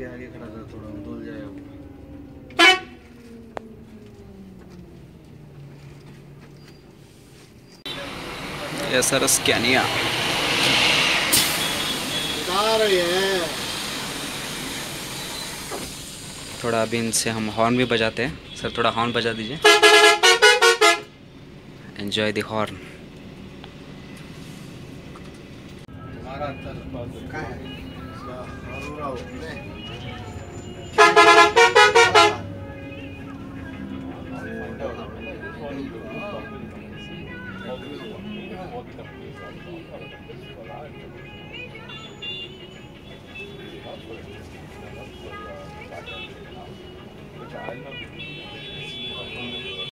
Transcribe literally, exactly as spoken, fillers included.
आगे आगे खड़ा था, थोड़ा धुल जाए वो। सर स्कैनिया थोड़ा अभी इनसे हम हॉर्न भी बजाते हैं। सर थोड़ा हॉर्न बजा दीजिए। Enjoy the horn.